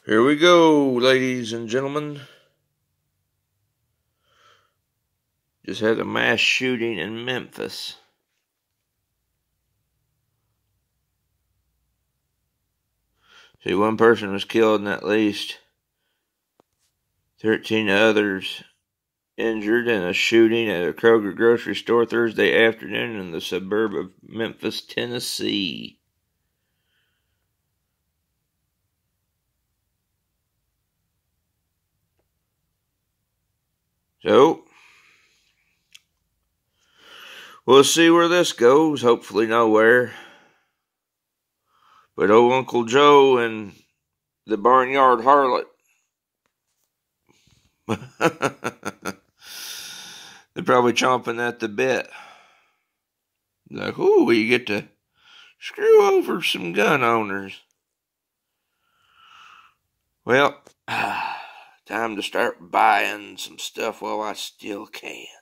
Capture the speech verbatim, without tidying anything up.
Here we go, ladies and gentlemen. Just had a mass shooting in Memphis. See, one person was killed and at least thirteen others injured in a shooting at a Kroger grocery store Thursday afternoon in the suburb of Memphis, Tennessee. So, we'll see where this goes. Hopefully nowhere. But old Uncle Joe and the barnyard harlot. They're probably chomping at the bit. Like, ooh, you get to screw over some gun owners. Well, time to start buying some stuff while I still can.